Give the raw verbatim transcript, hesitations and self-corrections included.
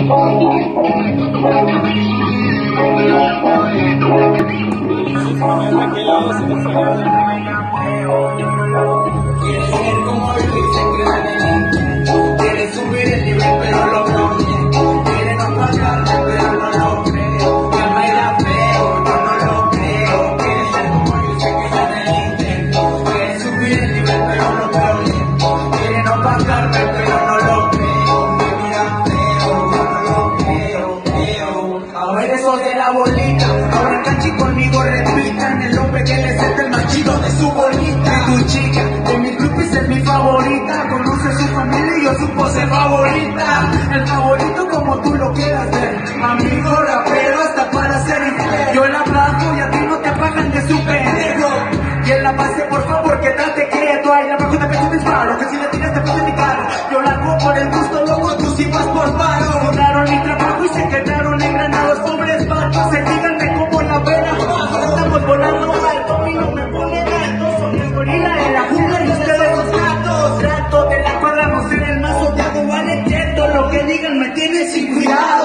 Quieres ser como yo y se creen. Quieres subir el nivel pero lo creo. Quieren no pagarme pero no lo creo. Que me la veo, yo no lo creo. Quieres ser como yo y se quedan en el intento. Quieres subir el nivel pero lo creo. Quieren no pagarme pero no lo creo. Me miran feo, yo no lo creo, creo. Ahora esos de la bolita, ahora canchi conmigo repitan el hombre que les es el más chido de su bolita. Tu chica de mi club es mi favorita, conoce su familia y yo su pose favorita. El favorito como tú lo quieras ver, amigo rapero hasta para ser infiel. Yo la bajo y a ti no te pagan de su pendejo. Y en la base por favor quédate quieto, ahí la bajo te pecho disparo, que si le tiras te puse mi caro. Yo la hago por el gusto, loco, tú sí vas por paro. Borraron mi trabajo y se quedaron engranados, pobres vatos, se díganme como la pena. Estamos volando alto, y no me pone alto, soy el gorila de la jungla y ustedes los gatos. Trato de la cuadra no ser el más odiado, vale, entiendo lo que digan, me tiene sin cuidado.